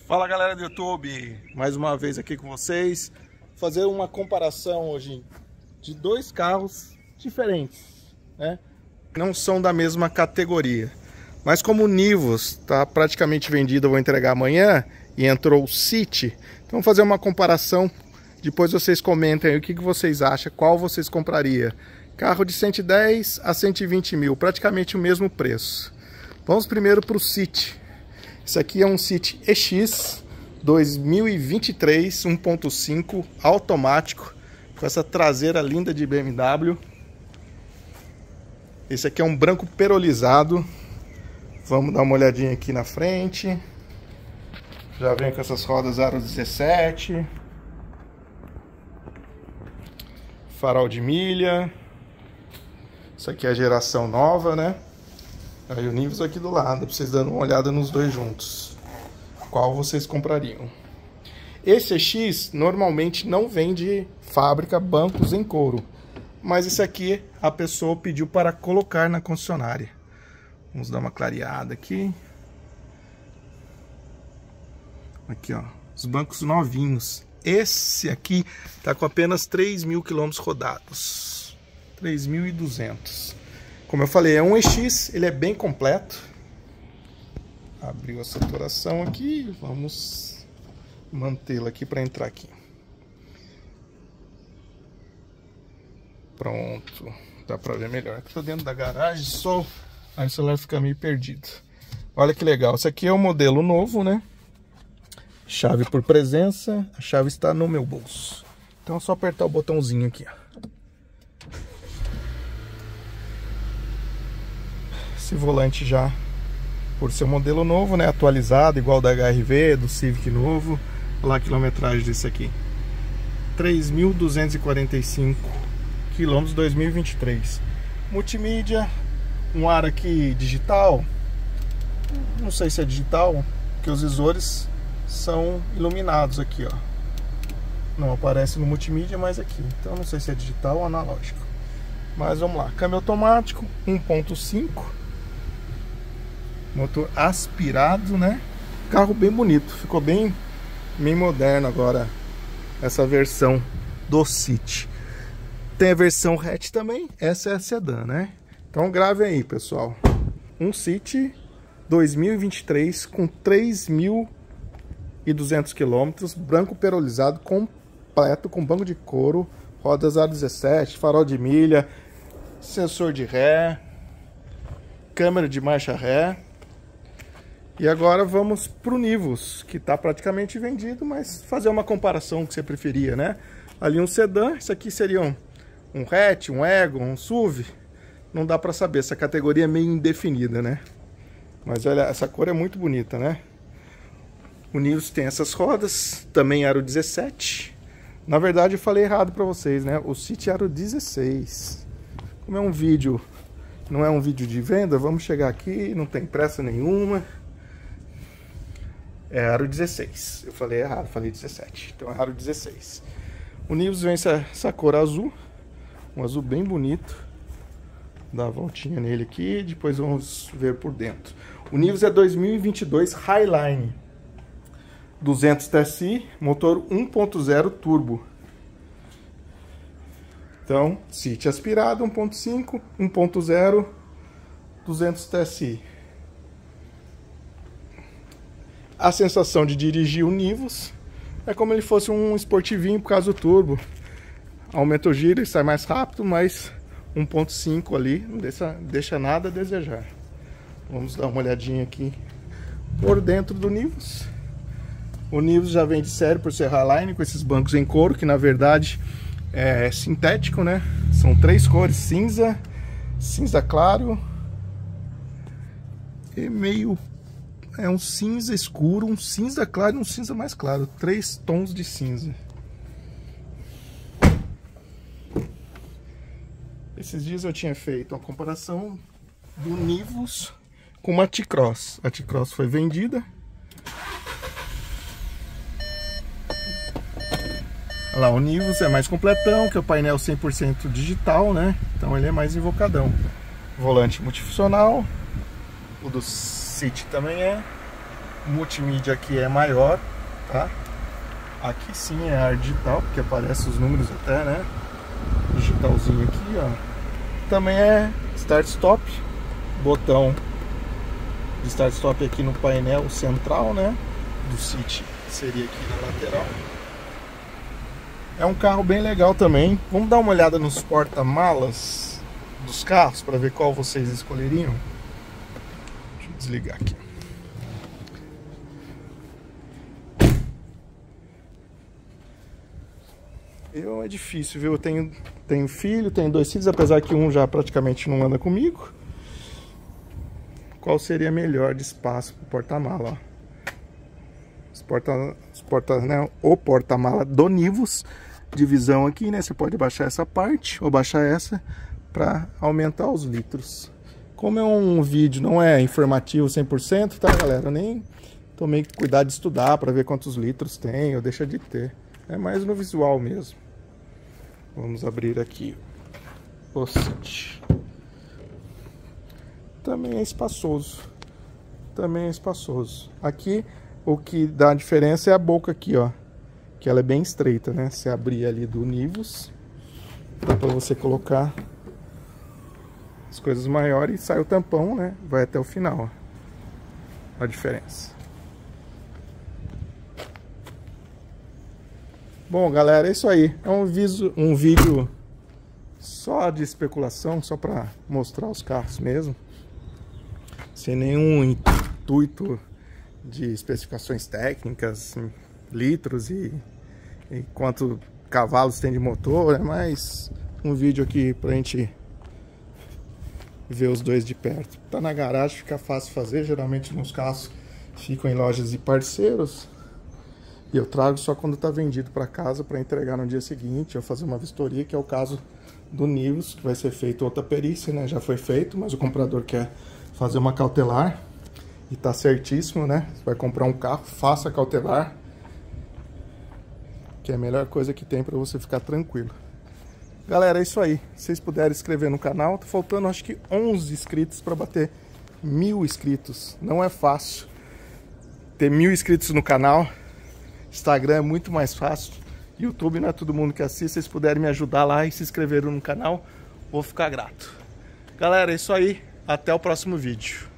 Fala galera do YouTube, mais uma vez aqui com vocês, fazer uma comparação hoje de dois carros diferentes, né? Não são da mesma categoria, mas como o Nivus está praticamente vendido, eu vou entregar amanhã, e entrou o City, então vamos fazer uma comparação, depois vocês comentem aí o que vocês acham, qual vocês comprariam. Carro de 110 a 120 mil, praticamente o mesmo preço. Vamos primeiro para o City. Esse aqui é um City EX 2023 1.5 automático com essa traseira linda de BMW. Esse aqui é um branco perolizado. Vamos dar uma olhadinha aqui na frente. Já vem com essas rodas aro 17. Farol de milha. Isso aqui é a geração nova, né? Aí o Nivus aqui do lado, pra vocês darem uma olhada nos dois juntos. Qual vocês comprariam? Esse EX normalmente não vem de fábrica bancos em couro. Mas esse aqui a pessoa pediu para colocar na concessionária. Vamos dar uma clareada aqui. Aqui ó, os bancos novinhos. Esse aqui tá com apenas 3.000 km rodados. 3.200. Como eu falei, é um EX, ele é bem completo. Abriu a saturação aqui, vamos mantê-la aqui para entrar aqui. Pronto, dá para ver melhor. Estou dentro da garagem, sol, aí o celular fica meio perdido. Olha que legal, esse aqui é o modelo novo, né? Chave por presença, a chave está no meu bolso. Então é só apertar o botãozinho aqui, ó. Esse volante já, por ser um modelo novo, né, atualizado, igual da HR-V, do Civic novo. Olha lá a quilometragem desse aqui. 3.245 km 2023. Multimídia, um ar aqui digital. Não sei se é digital, porque os visores são iluminados aqui, ó. Não aparece no multimídia, mas aqui. Então não sei se é digital ou analógico. Mas vamos lá. Câmbio automático, 1.5. Motor aspirado, né? Carro bem bonito, ficou bem moderno agora essa versão do City. Tem a versão hatch também, essa é a sedã, né? Então grave aí, pessoal. Um City 2023 com 3.200 km, branco perolizado, completo, com banco de couro, rodas A17, farol de milha, sensor de ré, câmera de marcha ré. E agora vamos para o Nivus, que está praticamente vendido, mas fazer uma comparação que você preferia, né? Ali um sedã, isso aqui seria um hatch, um Ego, um SUV. Não dá para saber, essa categoria é meio indefinida, né? Mas olha, essa cor é muito bonita, né? O Nivus tem essas rodas, também aro 17. Na verdade eu falei errado para vocês, né? O City aro 16. Como é um vídeo, não é um vídeo de venda, vamos chegar aqui, não tem pressa nenhuma. É aro 16, eu falei errado, falei 17, então é aro 16. O Nivus vem essa cor azul, um azul bem bonito. Dá uma voltinha nele aqui, depois vamos ver por dentro. O Nivus é 2022 Highline, 200 TSI, motor 1.0 turbo. Então, City aspirado, 1.5, 1.0, 200 TSI. A sensação de dirigir o Nivus é como ele fosse um esportivinho por causa do turbo. Aumenta o giro e sai mais rápido, mas 1.5 ali não deixa nada a desejar. Vamos dar uma olhadinha aqui por dentro do Nivus. O Nivus já vem de série por ser Highline, com esses bancos em couro, que na verdade é sintético, né? São três cores, cinza, cinza claro e meio... É um cinza escuro, um cinza claro e um cinza mais claro. 3 tons de cinza. Esses dias eu tinha feito uma comparação do Nivus com uma T-Cross. A T-Cross foi vendida. Olha lá, o Nivus é mais completão, que é o painel 100% digital, né? Então ele é mais invocadão. Volante multifuncional. O do City também é. O multimídia aqui é maior, tá? Aqui sim é ar digital, porque aparece os números até, né? Digitalzinho aqui, ó. Também é start-stop, botão de start-stop aqui no painel central, né? Do City seria aqui na lateral. É um carro bem legal também. Vamos dar uma olhada nos porta-malas dos carros para ver qual vocês escolheriam. Deixa eu desligar aqui. É difícil, viu? Eu tenho filho, tenho 2 filhos, apesar que um já praticamente não anda comigo. Qual seria melhor de espaço para o porta-mala? Né? O porta-mala do Nivus, divisão aqui, né? Você pode baixar essa parte ou baixar essa para aumentar os litros. Como é um vídeo, não é informativo 100%, tá, galera? Eu nem tomei cuidado de estudar para ver quantos litros tem ou deixa de ter. É mais no visual mesmo. Vamos abrir aqui o City. Também é espaçoso. Também é espaçoso. Aqui o que dá a diferença é a boca aqui, ó. Que ela é bem estreita, né? Se abrir ali do Nivus, dá pra você colocar as coisas maiores e sai o tampão, né? Vai até o final, ó. A diferença. Bom, galera, é isso aí. É um vídeo só de especulação, só para mostrar os carros mesmo. Sem nenhum intuito de especificações técnicas, litros e quanto cavalos tem de motor. É mais um vídeo aqui pra gente ver os dois de perto. Tá na garagem, fica fácil fazer. Geralmente nos carros ficam em lojas de parceiros. E eu trago só quando tá vendido para casa para entregar no dia seguinte ou fazer uma vistoria, que é o caso do Nivus, que vai ser feito outra perícia, né? Já foi feito, mas o comprador quer fazer uma cautelar e tá certíssimo, né? Você vai comprar um carro, faça cautelar, que é a melhor coisa que tem para você ficar tranquilo. Galera, é isso aí. Se vocês puderem inscrever no canal, tá faltando acho que 11 inscritos para bater 1000 inscritos. Não é fácil ter 1000 inscritos no canal. Instagram é muito mais fácil. YouTube não é todo mundo que assiste. Se vocês puderem me ajudar lá e se inscreverem no canal, vou ficar grato. Galera, é isso aí. Até o próximo vídeo.